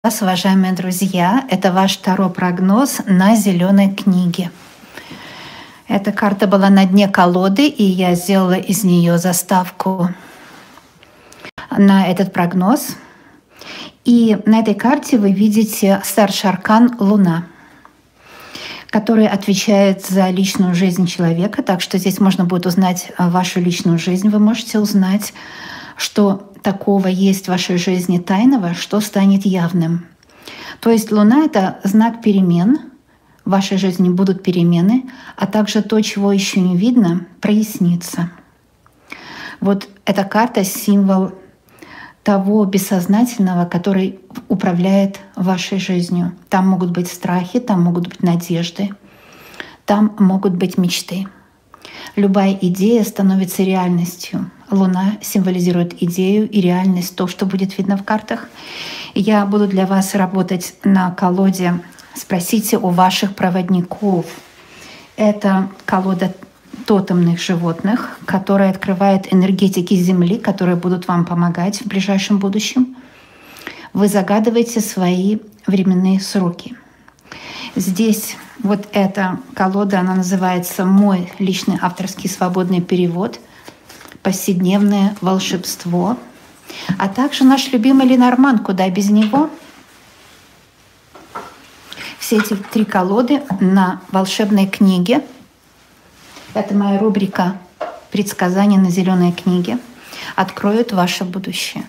Вас, уважаемые друзья, это ваш таро-прогноз на зеленой книге. Эта карта была на дне колоды, и я сделала из нее заставку на этот прогноз. И на этой карте вы видите старший аркан Луна, который отвечает за личную жизнь человека. Так что здесь можно будет узнать вашу личную жизнь. Вы можете узнать, что такого есть в вашей жизни тайного, что станет явным. То есть Луна — это знак перемен. В вашей жизни будут перемены, а также то, чего еще не видно, прояснится. Вот эта карта — символ того бессознательного, который управляет вашей жизнью. Там могут быть страхи, там могут быть надежды, там могут быть мечты. Любая идея становится реальностью. Луна символизирует идею и реальность, то, что будет видно в картах. Я буду для вас работать на колоде «Спросите у ваших проводников». Это колода тотемных животных, которая открывает энергетики Земли, которые будут вам помогать в ближайшем будущем. Вы загадываете свои временные сроки. Здесь вот эта колода, она называется «Мой личный авторский свободный перевод», «Повседневное волшебство», а также наш любимый Ленорман, куда без него. Все эти три колоды на волшебной книге. Это моя рубрика «Предсказания на зеленой книге» откроют ваше будущее.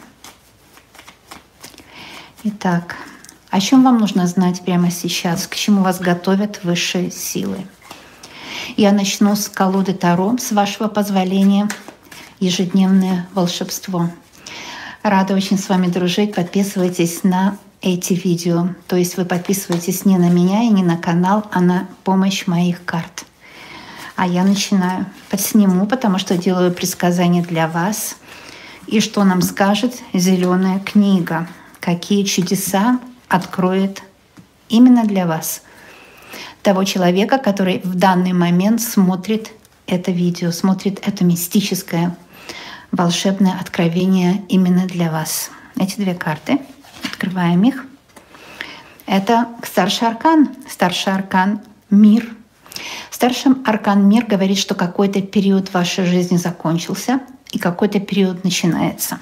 Итак, о чем вам нужно знать прямо сейчас, к чему вас готовят высшие силы? Я начну с колоды Таро, с вашего позволения. Ежедневное волшебство. Рада очень с вами дружить. Подписывайтесь на эти видео. То есть вы подписываетесь не на меня и не на канал, а на помощь моих карт. А я начинаю. Подсниму, потому что делаю предсказания для вас. И что нам скажет зеленая книга? Какие чудеса откроет именно для вас, того человека, который в данный момент смотрит это видео, смотрит это мистическое, волшебное откровение именно для вас. Эти две карты, открываем их. Это старший аркан «Мир». Старший аркан «Мир» говорит, что какой-то период в вашей жизни закончился и какой-то период начинается.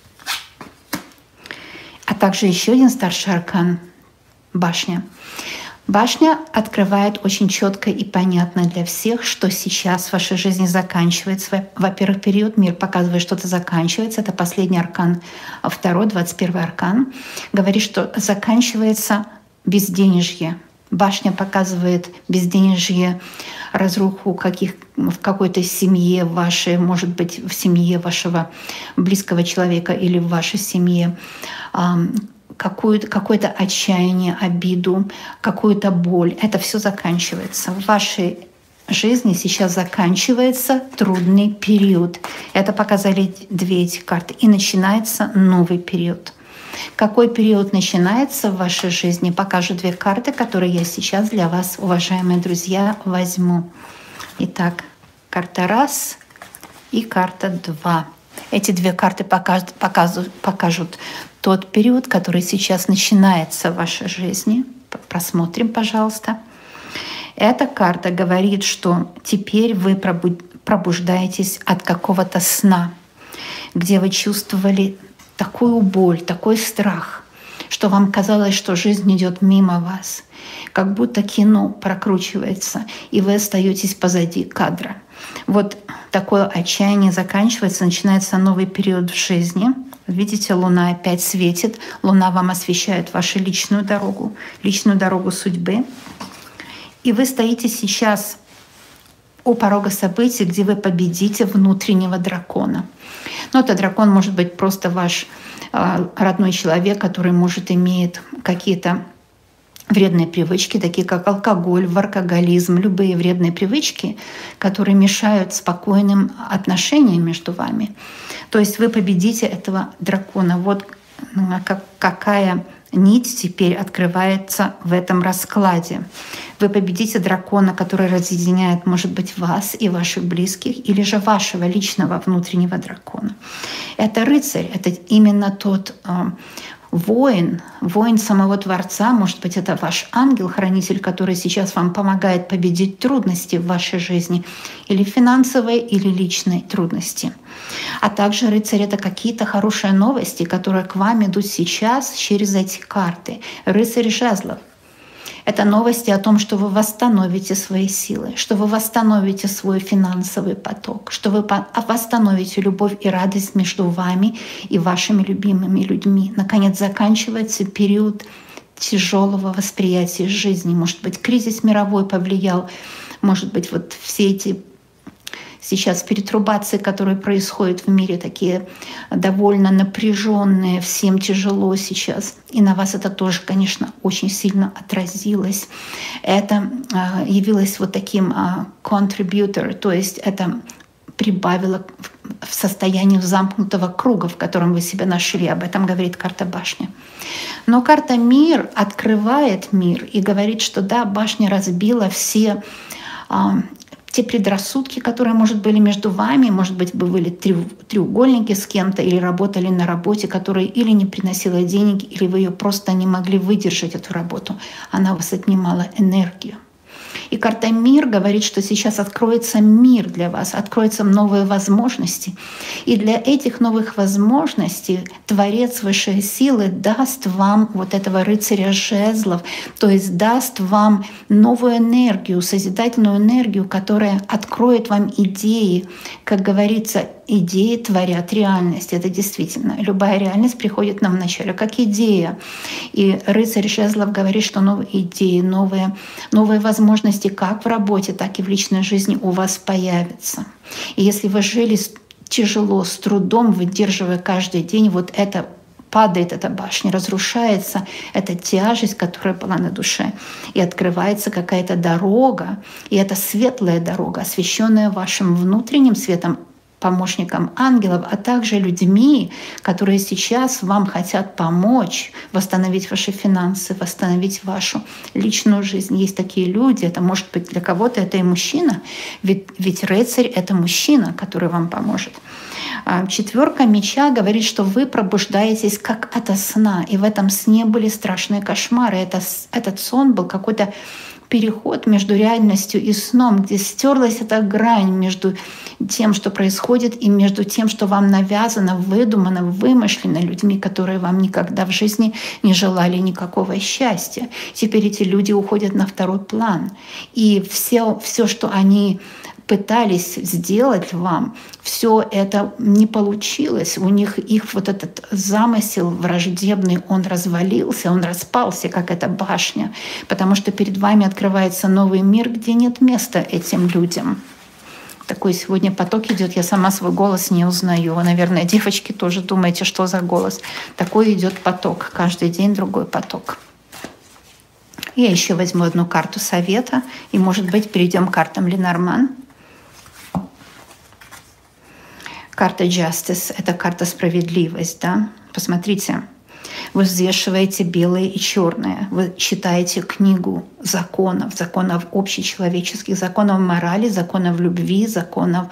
А также еще один старший аркан — «Башня». Башня открывает очень четко и понятно для всех, что сейчас в вашей жизни заканчивается. Во-первых, период «Мир» показывает, что это заканчивается. Это последний аркан, второй, 21-й аркан. Говорит, что заканчивается безденежье. Башня показывает безденежье, разруху в какой-то семье вашей, может быть, в семье вашего близкого человека или в вашей семье, какое-то отчаяние, обиду, какую-то боль. Это все заканчивается. В вашей жизни сейчас заканчивается трудный период. Это показали две эти карты. И начинается новый период. Какой период начинается в вашей жизни, покажу две карты, которые я сейчас для вас, уважаемые друзья, возьму. Итак, карта 1 и карта 2. Эти две карты покажут тот период, который сейчас начинается в вашей жизни. Просмотрим, пожалуйста. Эта карта говорит, что теперь вы пробуждаетесь от какого-то сна, где вы чувствовали такую боль, такой страх, что вам казалось, что жизнь идет мимо вас, как будто кино прокручивается, и вы остаетесь позади кадра. Вот такое отчаяние заканчивается, начинается новый период в жизни. Видите, Луна опять светит. Луна вам освещает вашу личную дорогу судьбы. И вы стоите сейчас у порога событий, где вы победите внутреннего дракона. Но этот дракон может быть просто ваш родной человек, который, может, имеет какие-то вредные привычки, такие как алкоголь, алкоголизм, любые вредные привычки, которые мешают спокойным отношениям между вами. То есть вы победите этого дракона. Вот какая нить теперь открывается в этом раскладе. Вы победите дракона, который разъединяет, может быть, вас и ваших близких, или же вашего личного внутреннего дракона. Это рыцарь, это именно тот воин самого Творца, может быть, это ваш ангел-хранитель, который сейчас вам помогает победить трудности в вашей жизни, или финансовые, или личные трудности. А также рыцарь — это какие-то хорошие новости, которые к вам идут сейчас через эти карты. Рыцарь жезлов — это новости о том, что вы восстановите свои силы, что вы восстановите свой финансовый поток, что вы восстановите любовь и радость между вами и вашими любимыми людьми. Наконец, заканчивается период тяжелого восприятия жизни. Может быть, кризис мировой повлиял, может быть, вот все эти сейчас перетрубации, которые происходят в мире, такие довольно напряженные, всем тяжело сейчас. И на вас это тоже, конечно, очень сильно отразилось. Это явилось вот таким contributor, то есть это прибавило в состоянии замкнутого круга, в котором вы себя нашли. Об этом говорит карта башни. Но карта мир открывает мир и говорит, что да, башня разбила все те предрассудки, которые, может, были между вами, может быть, вы были треугольники с кем-то или работали на работе, которая или не приносила денег, или вы ее просто не могли выдержать, эту работу. Она у вас отнимала энергию. И карта «Мир» говорит, что сейчас откроется мир для вас, откроются новые возможности. И для этих новых возможностей Творец Высшей Силы даст вам вот этого рыцаря жезлов, то есть даст вам новую энергию, созидательную энергию, которая откроет вам идеи. Как говорится, идеи творят реальность. Это действительно. Любая реальность приходит нам вначале как идея. И рыцарь жезлов говорит, что новые идеи, новые возможности как в работе, так и в личной жизни у вас появятся. И если вы жили тяжело, с трудом, выдерживая каждый день, вот это падает, эта башня, разрушается эта тяжесть, которая была на душе, и открывается какая-то дорога, и это светлая дорога, освещенная вашим внутренним светом, помощником ангелов, а также людьми, которые сейчас вам хотят помочь восстановить ваши финансы, восстановить вашу личную жизнь. Есть такие люди, это может быть для кого-то это и мужчина, ведь рыцарь — это мужчина, который вам поможет. Четверка меча говорит, что вы пробуждаетесь как ото сна, и в этом сне были страшные кошмары. Этот сон был какой-то переход между реальностью и сном, где стерлась эта грань между тем, что происходит, и между тем, что вам навязано, выдумано, вымышлено людьми, которые вам никогда в жизни не желали никакого счастья. Теперь эти люди уходят на второй план. И все, что они пытались сделать вам, все это не получилось. У них их вот этот замысел враждебный, он развалился, он распался, как эта башня, потому что перед вами открывается новый мир, где нет места этим людям. Такой сегодня поток идет, я сама свой голос не узнаю. Вы, наверное, девочки, тоже думаете, что за голос. Такой идет поток, каждый день другой поток. Я еще возьму одну карту совета, и, может быть, перейдем к картам Ленорман. Карта Justice — это карта справедливость, да? Посмотрите, вы взвешиваете белое и черное, вы читаете книгу законов общечеловеческих, законов морали, законов любви, законы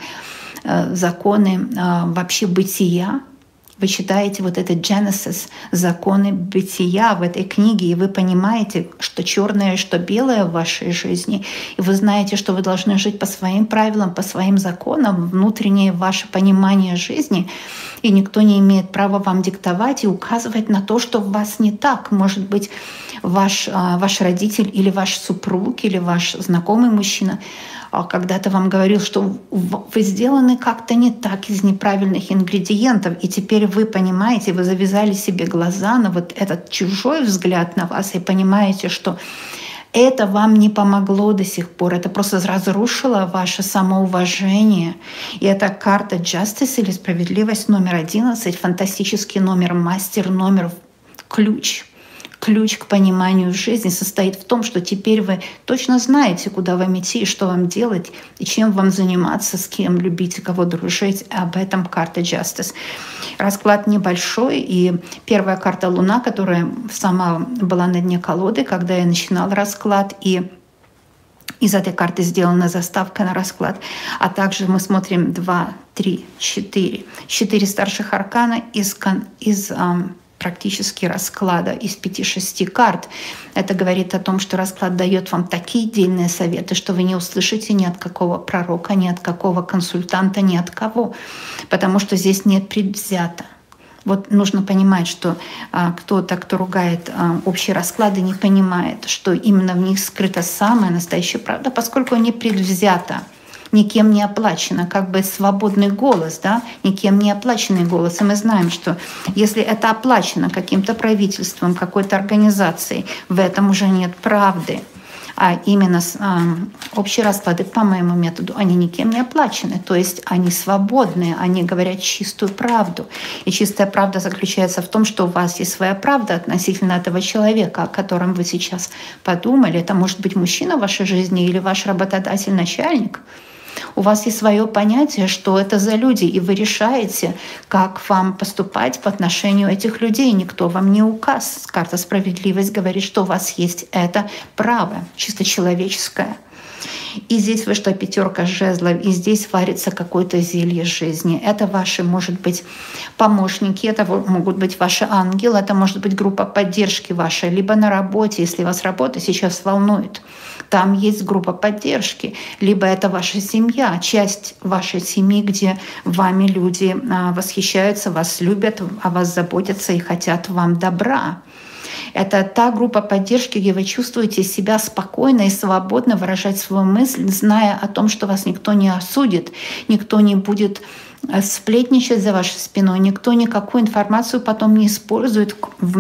вообще бытия. Вы читаете вот этот Genesis, законы бытия в этой книге, и вы понимаете, что черное, что белое в вашей жизни, и вы знаете, что вы должны жить по своим правилам, по своим законам, внутреннее ваше понимание жизни, и никто не имеет права вам диктовать и указывать на то, что в вас не так. Может быть, ваш родитель или ваш супруг, или ваш знакомый мужчина когда-то вам говорил, что вы сделаны как-то не так, из неправильных ингредиентов, и теперь вы понимаете, вы завязали себе глаза на вот этот чужой взгляд на вас и понимаете, что это вам не помогло до сих пор, это просто разрушило ваше самоуважение. И это карта Justice или справедливость номер 11, фантастический номер, мастер номер, ключ. Ключ к пониманию жизни состоит в том, что теперь вы точно знаете, куда вам идти, что вам делать, и чем вам заниматься, с кем любить и кого дружить. Об этом карта Justice. Расклад небольшой, и первая карта Луна, которая сама была на дне колоды, когда я начинала расклад, и из этой карты сделана заставка на расклад. А также мы смотрим 2, 3, 4. 4 старших аркана из практически расклада из 5-6 карт. Это говорит о том, что расклад дает вам такие дельные советы, что вы не услышите ни от какого пророка, ни от какого консультанта, ни от кого, потому что здесь нет предвзято. Вот нужно понимать, что кто-то, кто ругает общие расклады, не понимает, что именно в них скрыта самая настоящая правда, поскольку не предвзято, никем не оплачено, как бы свободный голос, да, никем не оплаченный голос. И мы знаем, что если это оплачено каким-то правительством, какой-то организацией, в этом уже нет правды. А именно общие расклады, по моему методу, они никем не оплачены. То есть они свободные, они говорят чистую правду. И чистая правда заключается в том, что у вас есть своя правда относительно этого человека, о котором вы сейчас подумали. Это может быть мужчина в вашей жизни или ваш работодатель, начальник. У вас есть свое понятие, что это за люди, и вы решаете, как вам поступать по отношению этих людей. Никто вам не указ. Карта «Справедливость» говорит, что у вас есть это право, чисто человеческое. И здесь вышла 5 жезлов, и здесь варится какое-то зелье жизни. Это ваши, может быть, помощники, это могут быть ваши ангелы, это может быть группа поддержки ваша, либо на работе, если вас работа сейчас волнует. Там есть группа поддержки, либо это ваша семья, часть вашей семьи, где вами люди восхищаются, вас любят, о вас заботятся и хотят вам добра. Это та группа поддержки, где вы чувствуете себя спокойно и свободно выражать свою мысль, зная о том, что вас никто не осудит, никто не будет сплетничать за вашей спиной, никто никакую информацию потом не использует,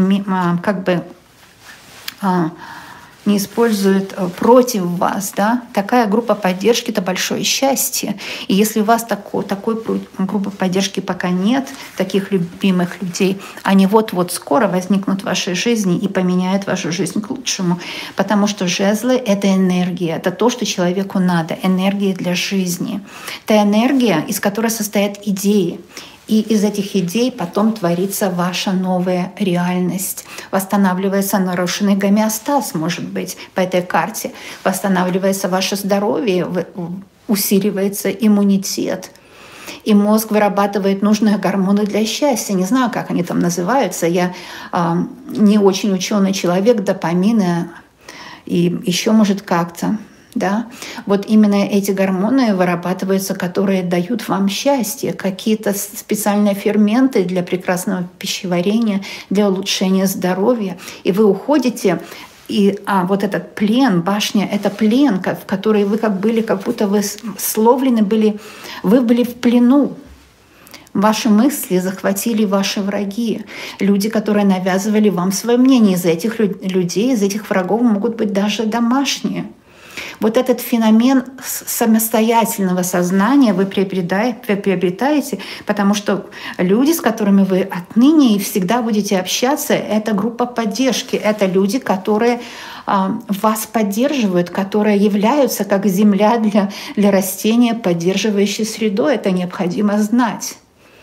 не использует против вас. Да? Такая группа поддержки — это большое счастье. И если у вас такой группы поддержки пока нет, таких любимых людей, они вот-вот скоро возникнут в вашей жизни и поменяют вашу жизнь к лучшему. Потому что жезлы — это энергия, это то, что человеку надо, энергия для жизни. Это энергия, из которой состоят идеи. И из этих идей потом творится ваша новая реальность. Восстанавливается нарушенный гомеостаз, может быть, по этой карте. Восстанавливается ваше здоровье, усиливается иммунитет. И мозг вырабатывает нужные гормоны для счастья. Не знаю, как они там называются. Я не очень ученый человек, допамины и еще, может, как-то. Да? Вот именно эти гормоны вырабатываются, которые дают вам счастье, какие-то специальные ферменты для прекрасного пищеварения, для улучшения здоровья. И вы уходите, и вот этот плен, башня — это плен, в который вы как будто вы словлены были, вы были в плену. Ваши мысли захватили ваши враги, люди, которые навязывали вам свое мнение. Из этих людей, из этих врагов могут быть даже домашние. Вот этот феномен самостоятельного сознания вы приобретаете, потому что люди, с которыми вы отныне и всегда будете общаться, это группа поддержки, это люди, которые вас поддерживают, которые являются как земля для растения, поддерживающей средой. Это необходимо знать.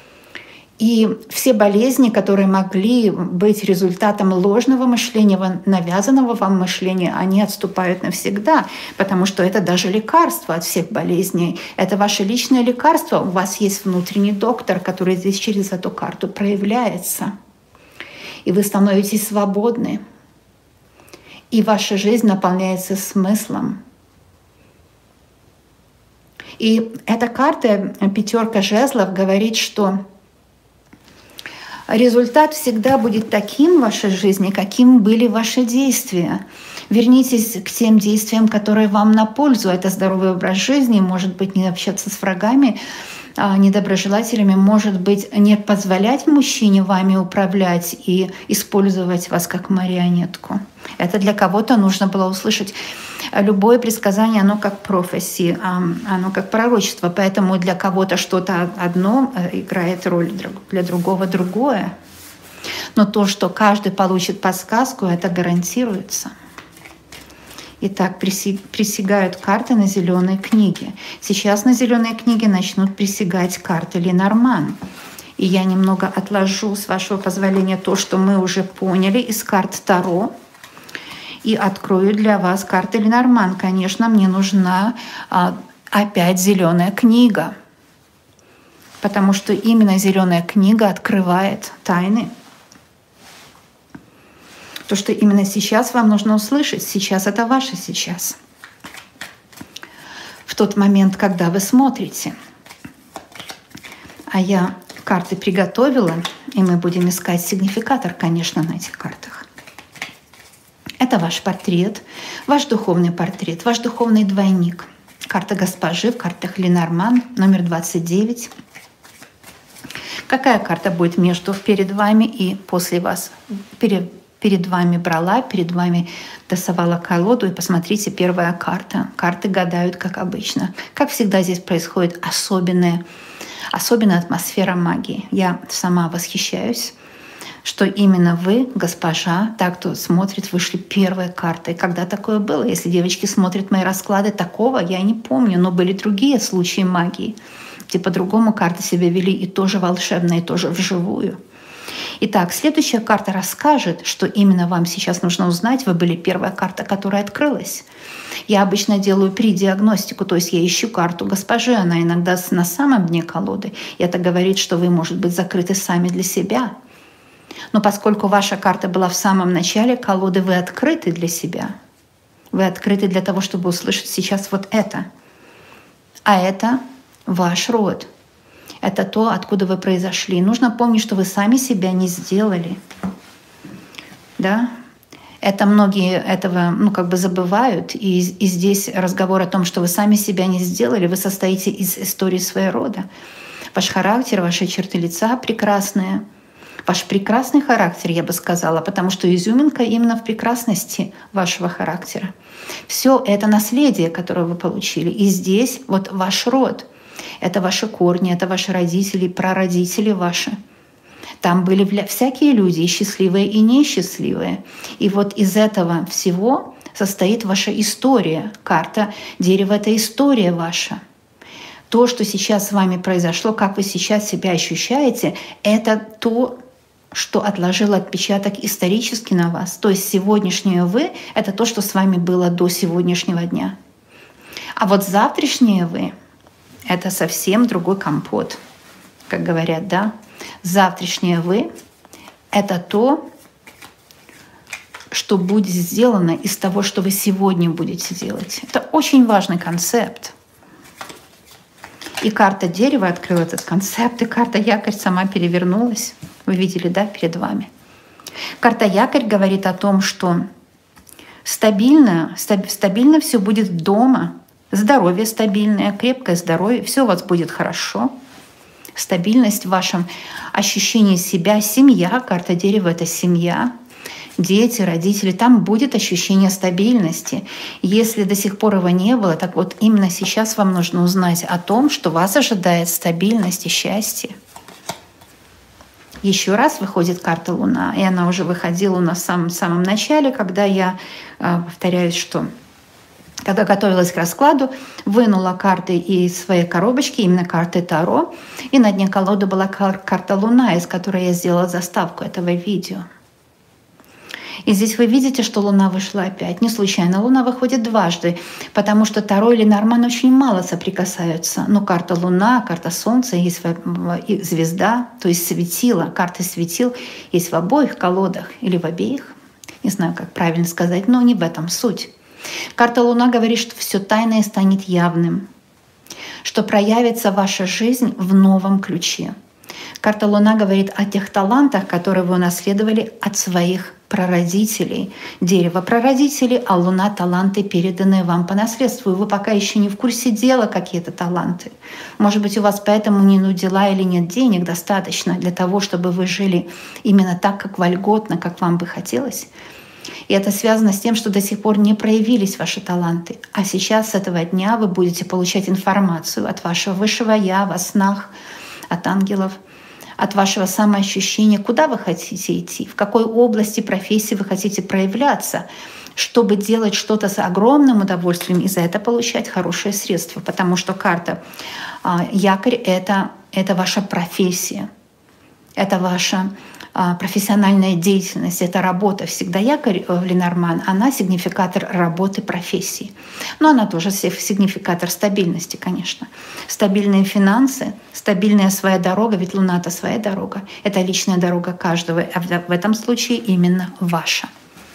И все болезни, которые могли быть результатом ложного мышления, навязанного вам мышления, они отступают навсегда, потому что это даже лекарство от всех болезней. Это ваше личное лекарство. У вас есть внутренний доктор, который здесь через эту карту проявляется. И вы становитесь свободны. И ваша жизнь наполняется смыслом. И эта карта, 5 жезлов, говорит, что результат всегда будет таким в вашей жизни, каким были ваши действия. Вернитесь к тем действиям, которые вам на пользу. Это здоровый образ жизни, может быть, не общаться с врагами, недоброжелателями, может быть, не позволять мужчине вами управлять и использовать вас как марионетку. Это для кого-то нужно было услышать. Любое предсказание, оно как профессия, оно как пророчество. Поэтому для кого-то что-то одно играет роль, для другого другое. Но то, что каждый получит подсказку, это гарантируется. Итак, присягают карты на зеленой книге. Сейчас на зеленой книге начнут присягать карты Ленорман. И я немного отложу, с вашего позволения, то, что мы уже поняли из карт Таро, и открою для вас карты Ленорман. Конечно, мне нужна опять зеленая книга, потому что именно зеленая книга открывает тайны. То, что именно сейчас вам нужно услышать. Сейчас это ваше сейчас. В тот момент, когда вы смотрите. А я карты приготовила, и мы будем искать сигнификатор, конечно, на этих картах. Это ваш портрет, ваш духовный портрет, ваш духовный двойник. Карта госпожи в картах Ленорман, номер 29. Какая карта будет перед вами и после вас? Перед вами брала, перед вами тасовала колоду. И посмотрите, первая карта. Карты гадают, как обычно. Как всегда здесь происходит особенная атмосфера магии. Я сама восхищаюсь, что именно вы, госпожа, так кто смотрит, вышли первой картой. Когда такое было? Если девочки смотрят мои расклады, такого я не помню, но были другие случаи магии, где по-другому карты себя вели, и тоже волшебно, и тоже вживую. Итак, следующая карта расскажет, что именно вам сейчас нужно узнать. Вы были первая карта, которая открылась. Я обычно делаю предиагностику, то есть я ищу карту госпожи, она иногда на самом дне колоды. И это говорит, что вы, может быть, закрыты сами для себя. Но поскольку ваша карта была в самом начале колоды, вы открыты для себя. Вы открыты для того, чтобы услышать сейчас вот это. А это ваш род. Это то, откуда вы произошли. Нужно помнить, что вы сами себя не сделали. Да? Это многие этого забывают. И здесь разговор о том, что вы сами себя не сделали. Вы состоите из истории своего рода. Ваш характер, ваши черты лица прекрасные. Ваш прекрасный характер, я бы сказала, потому что изюминка именно в прекрасности вашего характера. Все это наследие, которое вы получили. И здесь вот ваш род. Это ваши корни, это ваши родители, прародители ваши. Там были всякие люди, и счастливые, и несчастливые. И вот из этого всего состоит ваша история. Карта дерева — это история ваша. То, что сейчас с вами произошло, как вы сейчас себя ощущаете, это то, что отложило отпечаток исторически на вас. То есть сегодняшнее вы — это то, что с вами было до сегодняшнего дня. А вот завтрашнее вы — это совсем другой компот, как говорят, да? Завтрашнее вы — это то, что будет сделано из того, что вы сегодня будете делать. Это очень важный концепт. И карта дерева открыла этот концепт, и карта якорь сама перевернулась. Вы видели, да, перед вами? Карта якорь говорит о том, что стабильно все будет дома, здоровье стабильное, крепкое здоровье, все у вас будет хорошо. Стабильность в вашем ощущении себя, семья, карта дерева — это семья, дети, родители, там будет ощущение стабильности. Если до сих пор его не было, так вот именно сейчас вам нужно узнать о том, что вас ожидает стабильность и счастье. Еще раз выходит карта Луна, и она уже выходила у нас в самом начале, когда я повторяюсь, что когда готовилась к раскладу, вынула карты из своей коробочки, именно карты Таро, и на дне колоды была карта Луна, из которой я сделала заставку этого видео. И здесь вы видите, что Луна вышла опять. Не случайно Луна выходит дважды, потому что Таро и Ленорман очень мало соприкасаются. Но карта Луна, карта Солнца, есть и звезда, то есть светило. Карты светил есть в обоих колодах или в обеих. Не знаю, как правильно сказать, но не в этом суть. Карта Луна говорит, что все тайное станет явным, что проявится ваша жизнь в новом ключе. Карта Луна говорит о тех талантах, которые вы унаследовали от своих прародителей. Дерево прародителей, а Луна — таланты, переданные вам по наследству. И вы пока еще не в курсе дела, какие это таланты. Может быть, у вас поэтому не дела или нет денег достаточно для того, чтобы вы жили именно так, как вольготно, как вам бы хотелось. И это связано с тем, что до сих пор не проявились ваши таланты. А сейчас с этого дня вы будете получать информацию от вашего высшего «Я» во снах, от ангелов, от вашего самоощущения, куда вы хотите идти, в какой области профессии вы хотите проявляться, чтобы делать что-то с огромным удовольствием и за это получать хорошие средства. Потому что карта якорь — это ваша профессия, это ваша профессиональная деятельность, это работа. Всегда якорь в Ленорман, она сигнификатор работы, профессии. Но она тоже сигнификатор стабильности, конечно. Стабильные финансы, стабильная своя дорога, ведь Луна — это своя дорога. Это личная дорога каждого, а в этом случае именно ваша.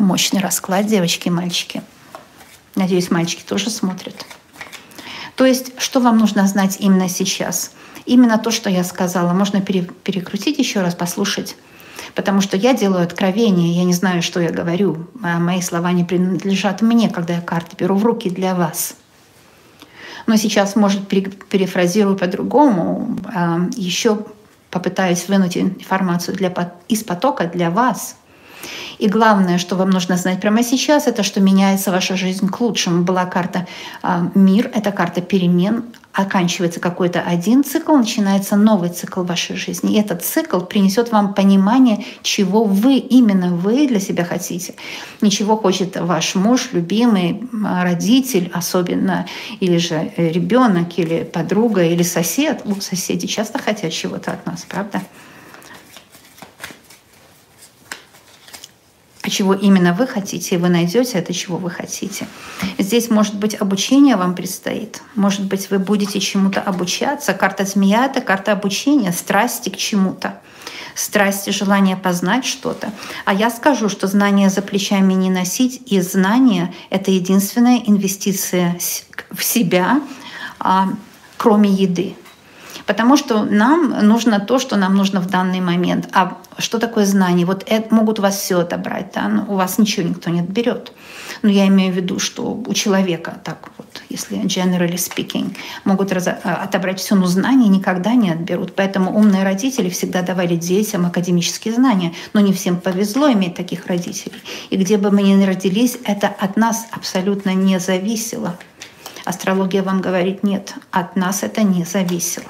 мощный расклад, девочки и мальчики. Надеюсь, мальчики тоже смотрят. То есть, что вам нужно знать именно сейчас? Именно то, что я сказала. Можно перекрутить еще раз, послушать. Потому что я делаю откровение, я не знаю, что я говорю. Мои слова не принадлежат мне, когда я карты беру в руки для вас. Но сейчас, может, перефразирую по-другому, еще попытаюсь вынуть информацию из потока для вас. И главное, что вам нужно знать прямо сейчас, это что меняется ваша жизнь к лучшему. Была карта «Мир», это карта перемен. Оканчивается какой-то один цикл, начинается новый цикл в вашей жизни. И этот цикл принесет вам понимание, чего именно вы для себя хотите. Не чего хочет ваш муж, любимый, родитель особенно, или же ребенок, или подруга, или сосед. Соседи часто хотят чего-то от нас, правда? А чего именно вы хотите, и вы найдете это, чего вы хотите. Здесь, может быть, обучение вам предстоит. Может быть, вы будете чему-то обучаться. Карта змея — это карта обучения, страсти к чему-то. Страсти, желание познать что-то. А я скажу, что знания за плечами не носить, и знания — это единственная инвестиция в себя, кроме еды. Потому что нам нужно то, что нам нужно в данный момент. А что такое знание? Вот это, могут у вас все отобрать, да? Но у вас ничего никто не отберет. Но я имею в виду, что у человека, так вот, если generally speaking, могут отобрать все, но знания никогда не отберут. Поэтому умные родители всегда давали детям академические знания. Но не всем повезло иметь таких родителей. И где бы мы ни родились, это от нас абсолютно не зависело. Астрология вам говорит: нет, от нас это не зависело.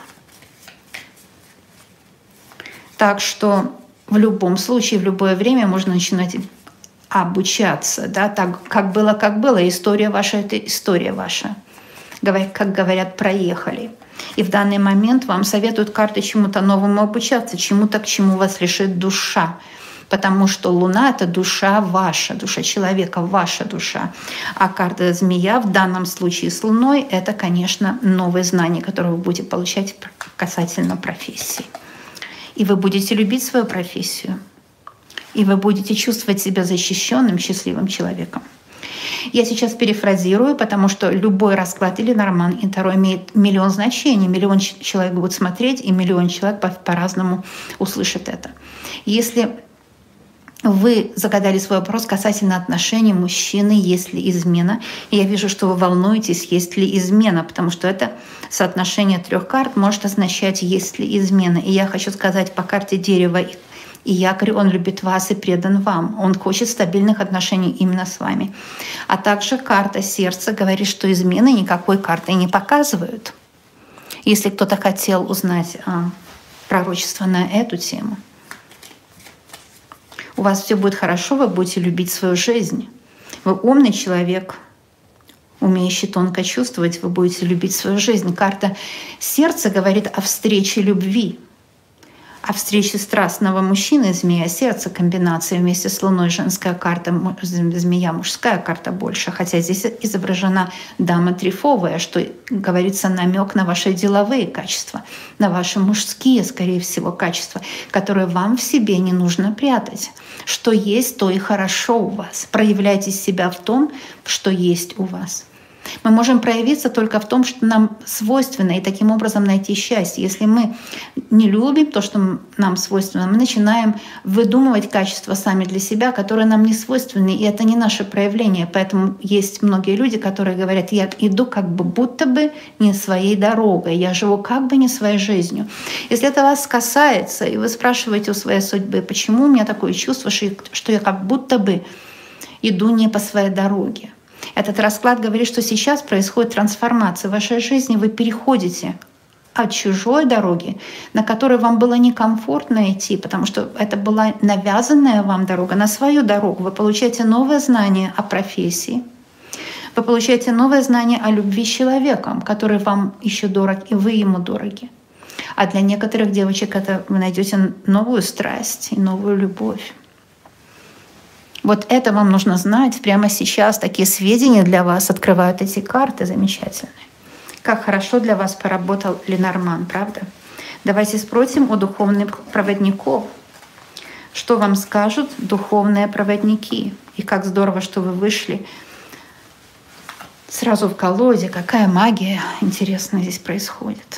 Так что в любом случае, в любое время можно начинать обучаться. Да? Так, как было. История ваша — это история ваша. Как говорят, проехали. И в данный момент вам советуют карты чему-то новому обучаться, чему-то, к чему вас лишит душа. Потому что Луна — это душа ваша, душа человека, ваша душа. А карта змея в данном случае с Луной — это, конечно, новые знания, которые вы будете получать касательно профессии. И вы будете любить свою профессию. И вы будете чувствовать себя защищенным, счастливым человеком. Я сейчас перефразирую, потому что любой расклад или Ленорман и Таро имеет миллион значений. Миллион человек будут смотреть, и миллион человек по-разному услышат это. Если вы загадали свой вопрос касательно отношений мужчины, есть ли измена. И я вижу, что вы волнуетесь, есть ли измена, потому что это соотношение 3 карт может означать, есть ли измена. И я хочу сказать по карте дерева и якорь: он любит вас и предан вам. Он хочет стабильных отношений именно с вами. А также карта сердца говорит, что измены никакой картой не показывают. Если кто-то хотел узнать пророчество на эту тему, у вас все будет хорошо, вы будете любить свою жизнь. Вы умный человек, умеющий тонко чувствовать, вы будете любить свою жизнь. Карта сердца говорит о встрече любви, о встрече страстного мужчины, змея, сердце, комбинация вместе с Луной, женская карта, змея, мужская карта больше. Хотя здесь изображена дама трифовая, что говорится намек на ваши деловые качества, на ваши мужские, скорее всего, качества, которые вам в себе не нужно прятать. Что есть, то и хорошо у вас. Проявляйте себя в том, что есть у вас. Мы можем проявиться только в том, что нам свойственно, и таким образом найти счастье. Если мы не любим то, что нам свойственно, мы начинаем выдумывать качества сами для себя, которые нам не свойственны, и это не наше проявление. Поэтому есть многие люди, которые говорят: я иду как бы будто бы не своей дорогой, я живу как бы не своей жизнью. Если это вас касается, и вы спрашиваете у своей судьбы: почему у меня такое чувство, что я как будто бы иду не по своей дороге. Этот расклад говорит, что сейчас происходит трансформация в вашей жизни. Вы переходите от чужой дороги, на которой вам было некомфортно идти, потому что это была навязанная вам дорога, на свою дорогу. Вы получаете новые знания о профессии, вы получаете новые знания о любви с человеком, который вам еще дорог, и вы ему дороги. А для некоторых девочек это вы найдете новую страсть и новую любовь. Вот это вам нужно знать прямо сейчас. Такие сведения для вас открывают эти карты замечательные. Как хорошо для вас поработал Ленорман, правда? Давайте спросим у духовных проводников, Что вам скажут духовные проводники? И как здорово, что вы вышли сразу в колоде. Какая магия интересная здесь происходит.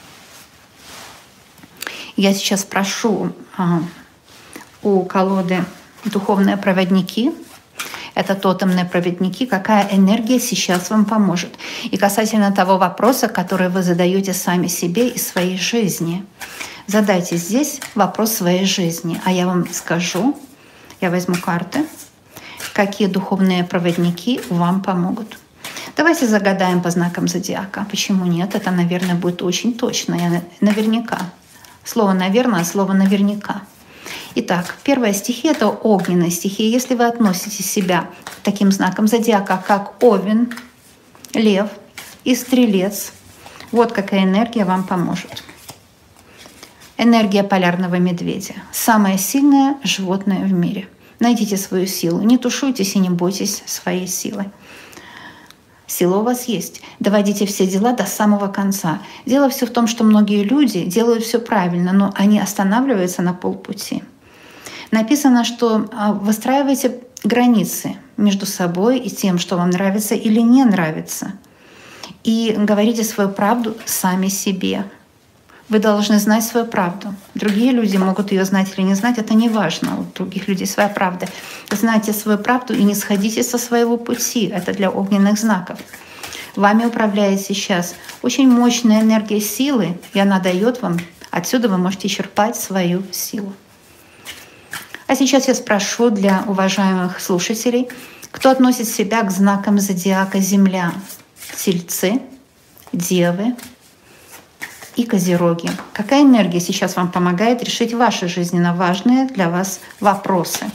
Я сейчас прошу у колоды духовные проводники. Это тотемные проводники. Какая энергия сейчас вам поможет? И касательно того вопроса, который вы задаете сами себе и своей жизни. Задайте здесь вопрос своей жизни. А я вам скажу, я возьму карты, какие духовные проводники вам помогут. Давайте загадаем по знакам зодиака. Почему нет? Это, наверное, будет очень точно. Наверняка. Слово «наверное», слово «наверняка». Итак, первая стихия — это огненная стихия. Если вы относите себя к таким знакам зодиака, как Овен, Лев и Стрелец, вот какая энергия вам поможет. Энергия полярного медведя. Самое сильное животное в мире. Найдите свою силу. Не тушуйтесь и не бойтесь своей силы. Сила у вас есть. Доводите все дела до самого конца. Дело все в том, что многие люди делают все правильно, но они останавливаются на полпути. Написано, что выстраивайте границы между собой и тем, что вам нравится или не нравится. И говорите свою правду сами себе. Вы должны знать свою правду. Другие люди могут ее знать или не знать, это не важно. У других людей своя правда. Знайте свою правду и не сходите со своего пути. Это для огненных знаков. Вами управляет сейчас очень мощная энергия силы, и она дает вам. Отсюда вы можете черпать свою силу. А сейчас я спрошу для уважаемых слушателей, кто относит себя к знакам зодиака Земля? Тельцы, Девы и Козероги. Какая энергия сейчас вам помогает решить ваши жизненно важные для вас вопросы?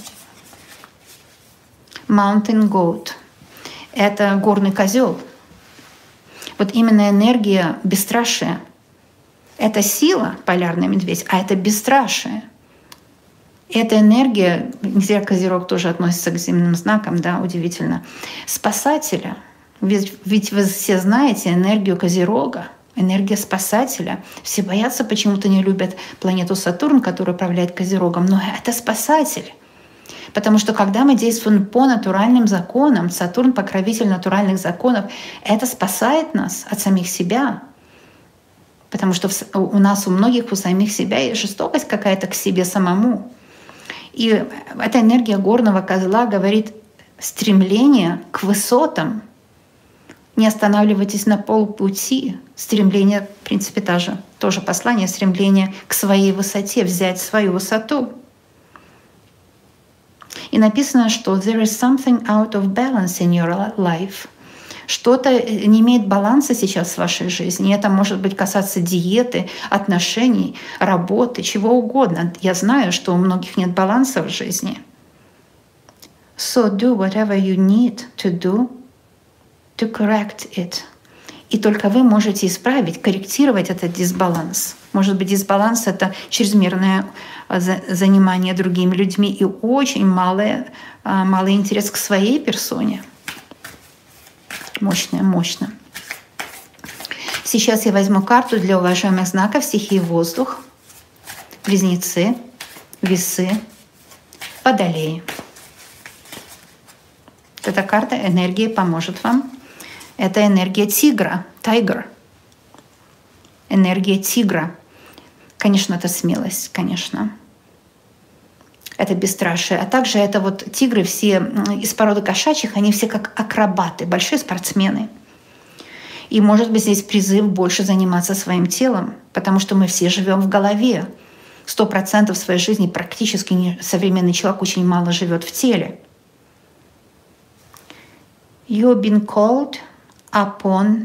Mountain Goat — это горный козел. Вот именно энергия бесстрашия. Это сила, полярный медведь, а это бесстрашие. Эта энергия, где Козерог тоже относится к земным знакам, да, удивительно, спасателя. Ведь вы все знаете энергию Козерога, энергия спасателя. Все боятся, почему-то не любят планету Сатурн, которая управляет Козерогом, но это спасатель. Потому что когда мы действуем по натуральным законам, Сатурн — покровитель натуральных законов, это спасает нас от самих себя. Потому что у нас, у многих, у самих себя есть жестокость какая-то к себе самому. И эта энергия горного козла говорит стремление к высотам. Не останавливайтесь на полпути. Стремление, в принципе, тоже послание, стремление к своей высоте, взять свою высоту. И написано, что there is something out of balance in your life. Что-то не имеет баланса сейчас в вашей жизни. Это может быть касаться диеты, отношений, работы, чего угодно. Я знаю, что у многих нет баланса в жизни. So do whatever you need to do to correct it. И только вы можете исправить, корректировать этот дисбаланс. Может быть, дисбаланс — это чрезмерное занимание другими людьми и очень малый интерес к своей персоне. Мощно. Сейчас я возьму карту для уважаемых знаков стихии воздух, Близнецы, Весы, Водолеи. Эта карта энергии поможет вам. Это энергия тигра, тайгер. Энергия тигра. Конечно, это смелость, конечно. Это бесстрашие. А также это вот тигры все из породы кошачьих, они все как акробаты, большие спортсмены. И может быть здесь призыв больше заниматься своим телом, потому что мы все живем в голове. 100% своей жизни практически современный человек очень мало живет в теле. You've been called upon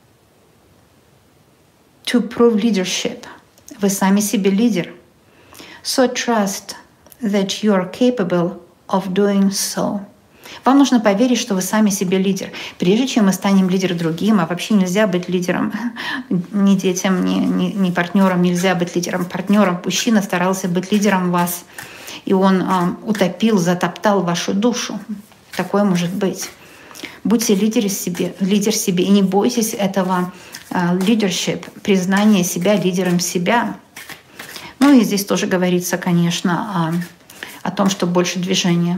to prove leadership. Вы сами себе лидер. So trust that you are capable of doing so. Вам нужно поверить, что вы сами себе лидер. Прежде чем мы станем лидером другим, а вообще нельзя быть лидером ни детям, ни партнерам, нельзя быть лидером партнером. Мужчина старался быть лидером вас, и он утопил, затоптал вашу душу. Такое может быть. Будьте лидер себе, и не бойтесь этого leadership, признания себя лидером себя. Ну и здесь тоже говорится, конечно, о о том, что больше движения.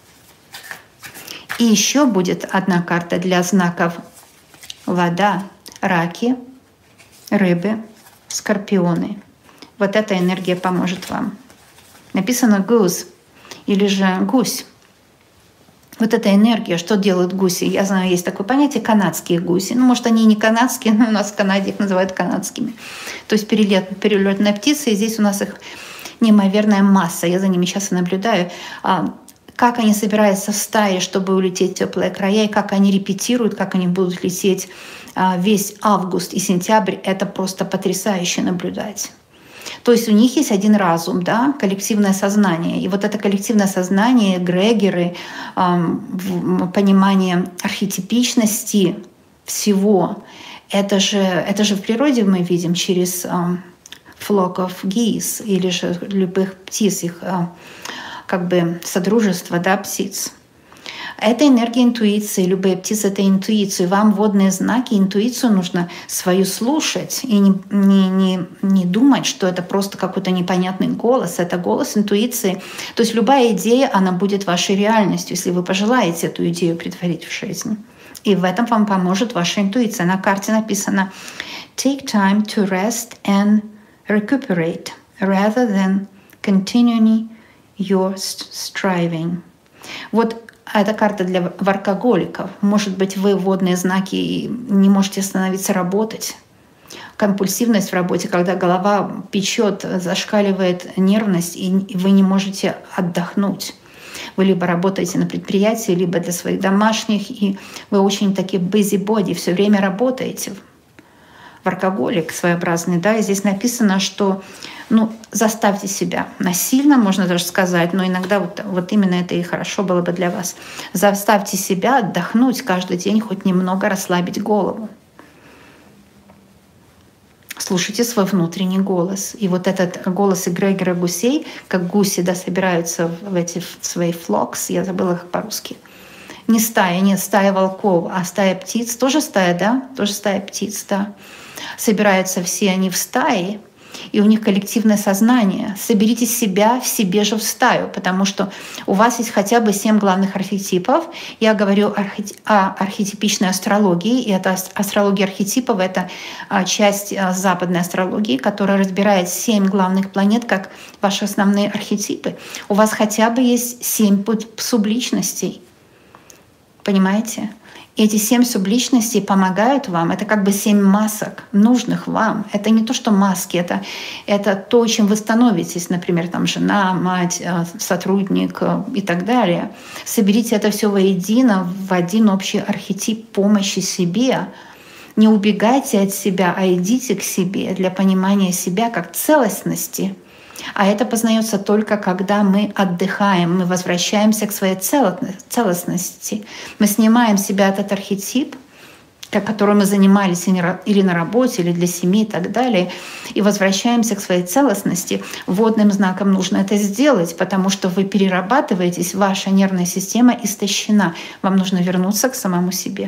И еще будет одна карта для знаков вода, раки, рыбы, скорпионы. Вот эта энергия поможет вам. Написано goose или же гусь. Вот эта энергия, что делают гуси? Я знаю, есть такое понятие канадские гуси. Ну, может, они и не канадские, но у нас в Канаде их называют канадскими. То есть перелетные птицы, и здесь у нас их неимоверная масса. Я за ними сейчас и наблюдаю. Как они собираются в стае, чтобы улететь в теплые края, и как они репетируют, как они будут лететь весь август и сентябрь, это просто потрясающе наблюдать. То есть у них есть один разум, да, коллективное сознание. И вот это коллективное сознание, эгрегоры, понимание архетипичности всего, это же в природе мы видим через flock of geese или же любых птиц, их как бы содружество, да, птиц. Это энергия интуиции. Любые птицы — это интуиция. Вам водные знаки, интуицию нужно свою слушать и не думать, что это просто какой-то непонятный голос. Это голос интуиции. То есть любая идея, она будет вашей реальностью, если вы пожелаете эту идею претворить в жизнь. И в этом вам поможет ваша интуиция. На карте написано «Take time to rest and recuperate rather than continuing your striving». Вот эта карта для воркоголиков. Может быть, вы водные знаки и не можете остановиться работать. Компульсивность в работе, когда голова печет, зашкаливает нервность, и вы не можете отдохнуть. Вы либо работаете на предприятии, либо для своих домашних, и вы очень такие busybody, все время работаете. Воркоголик своеобразный, да, и здесь написано, что заставьте себя насильно, можно даже сказать, но иногда вот именно это и хорошо было бы для вас. Заставьте себя отдохнуть каждый день, хоть немного расслабить голову. Слушайте свой внутренний голос. И вот этот голос эгрегора гусей, как гуси, да, собираются в эти свои флокс, я забыла их по-русски. Не стая, нет, стая волков, а стая птиц, тоже стая, да, тоже стая птиц, да. Собираются все они в стаи, и у них коллективное сознание. Соберите себя в себе же в стаю, потому что у вас есть хотя бы 7 главных архетипов. Я говорю о архетипичной астрологии, и это астрология архетипов — это часть западной астрологии, которая разбирает 7 главных планет как ваши основные архетипы. У вас хотя бы есть 7 субличностей. Понимаете? И эти 7 субличностей помогают вам. Это как бы 7 масок, нужных вам. Это не то, что маски, это то, чем вы становитесь. Например, там жена, мать, сотрудник и так далее. Соберите это все воедино в один общий архетип помощи себе. Не убегайте от себя, а идите к себе для понимания себя как целостности. А это познается только когда мы отдыхаем, мы возвращаемся к своей целостности. Мы снимаем себя этот архетип, которым мы занимались или на работе, или для семьи и так далее, и возвращаемся к своей целостности. Водным знаком нужно это сделать, потому что вы перерабатываетесь, ваша нервная система истощена. Вам нужно вернуться к самому себе.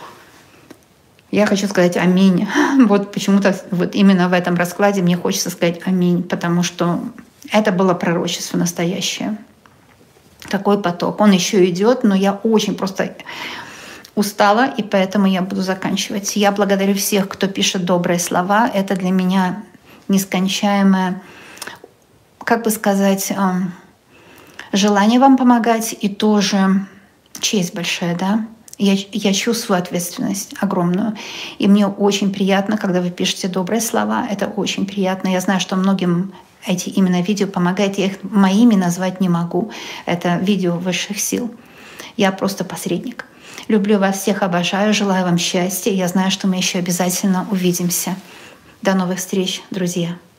Я хочу сказать аминь. Вот почему-то вот именно в этом раскладе мне хочется сказать аминь, потому что это было пророчество настоящее. Такой поток. Он еще идет, но я очень просто устала, и поэтому я буду заканчивать. Я благодарю всех, кто пишет добрые слова. Это для меня нескончаемое, как бы сказать, желание вам помогать, и тоже честь большая, да. Я чувствую ответственность огромную. И мне очень приятно, когда вы пишете добрые слова. Это очень приятно. Я знаю, что многим эти именно видео помогают. Я их моими назвать не могу. Это видео высших сил. Я просто посредник. Люблю вас всех, обожаю. Желаю вам счастья. Я знаю, что мы еще обязательно увидимся. До новых встреч, друзья.